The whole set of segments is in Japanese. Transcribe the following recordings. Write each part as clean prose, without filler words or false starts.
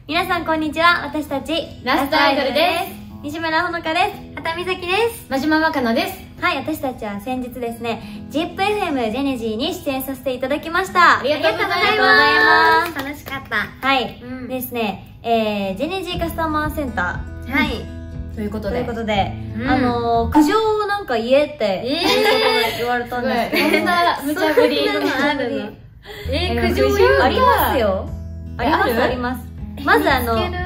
皆さんこんにちは。私たちラストアイドルです。 西村ほのかです。畑美咲です。 真島若菜です。 はい、私たちは先日ですね ZIPFM ジェネジーに出演させていただきました。 ありがとうございます。 楽しかった。はい、ですね、ジェネジーカスタマーセンター、はい、 ということで、 苦情をなんか言えって言われたんですけど、 こんな無茶ぶりあるの？ 苦情ありますよ。あります。まず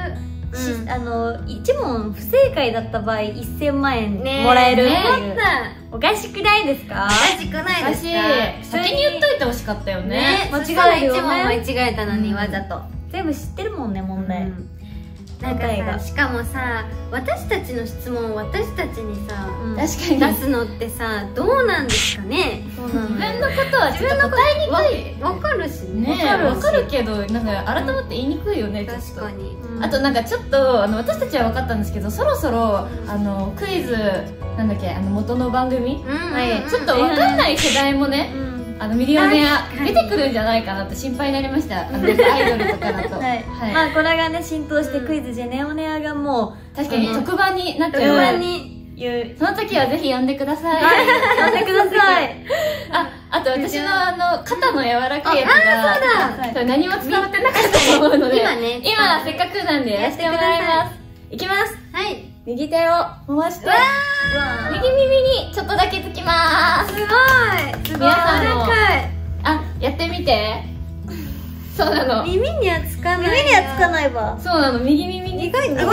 1問不正解だった場合1000万円もらえるっていう。おかしくないですか？ おかしくないですか？ 先に言っといてほしかったよね。 間違えるよね。 1問間違えたのにわざと。 全部知ってるもんね、問題。 なんかさ、しかもさ、私たちの質問を私たちにさ、 確かに出すのってさ、どうなんですかね。 自分のことはちょっと答えにくい。 わかるしね。 わかるけど、なんか改まって言いにくいよね。 確かに。 あとなんかちょっと私たちは分かったんですけど、そろそろクイズなんだっけ、元の番組、ちょっと分かんない世代もね、ミリオネア出てくるんじゃないかなって心配になりました。アイドルとかだと。 まあこれがね浸透してクイズジェネオネアがもう確かに特番になっちゃう。 特番に言う。 その時はぜひ呼んでください。 呼んでください。 あと私の肩の柔らかいやつが何も伝わってなかったと思うので、今せっかくなんでやらせてもらいます。いきます。 はい。 右手を回して右耳にちょっとだけつきまーす。 すごい。 皆さんもやってみて。そうなの。 耳にはつかない。 耳にはつかないわ。 そうなの。右耳に。 意外と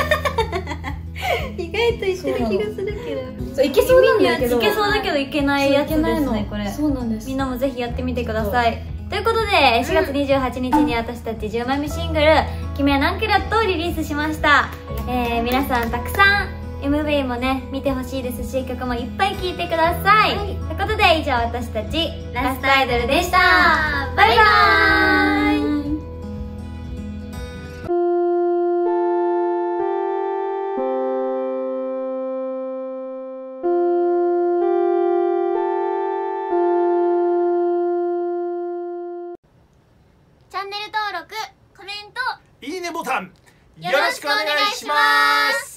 一緒な気がするけど。 そう、いけそうなんだけど。 いけそうだけどいけないやつですね、これ。 そうなんです。 みんなもぜひやってみてください。ということで、4月28日に私たち10枚目シングル「君は何キラット」をリリースしました。皆さんたくさん MV もね見てほしいですし、曲もいっぱい聴いてください。ということで以上、私たちラストアイドルでした。バイバーイ。 チャンネル登録、コメント、 いいねボタンよろしくお願いします。